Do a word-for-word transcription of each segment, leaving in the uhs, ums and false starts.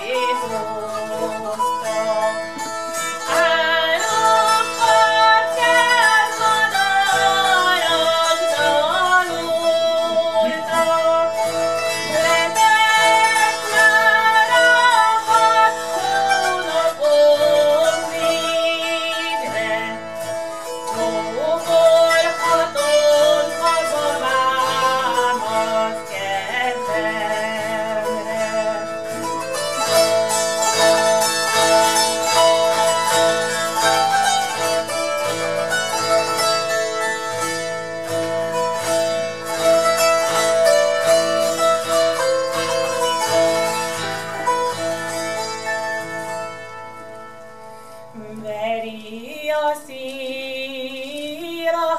Veri a szír a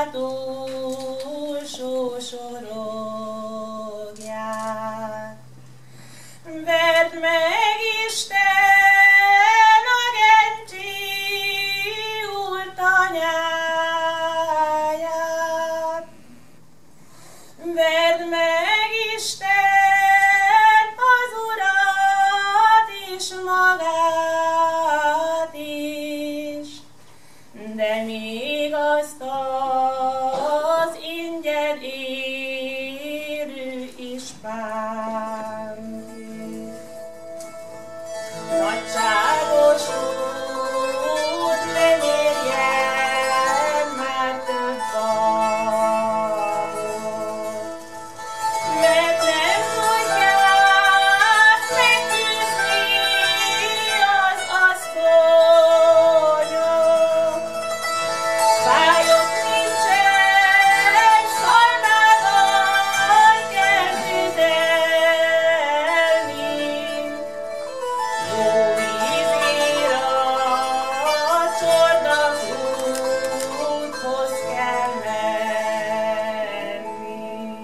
hátulsó sorogját, verd meg Isten a Gencsi úr tanyáját, verd meg Isten az Urat is magát is, de még azt az ingyen érő is bánti. Nagyságos út, ne nyerjen már több babot, mert nem tudják meggyőzni az asszonyok. Fájok nincsen, szalmával kell tüzelni, jó vízért a csordakúthoz kell menni.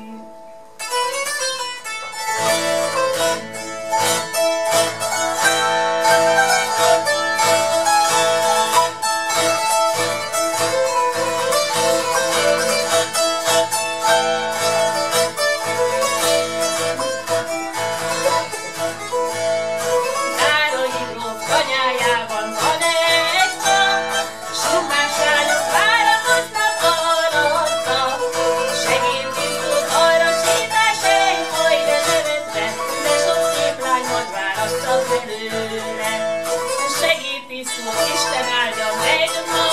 Károly gróf tanyájában van egy fa, sok más lányok várakoznak alatta. Segédtisztult arra sétás egy majd nevetve, de sok szép lány majd választhat belőle. Segédtisztult, Isten áldja meg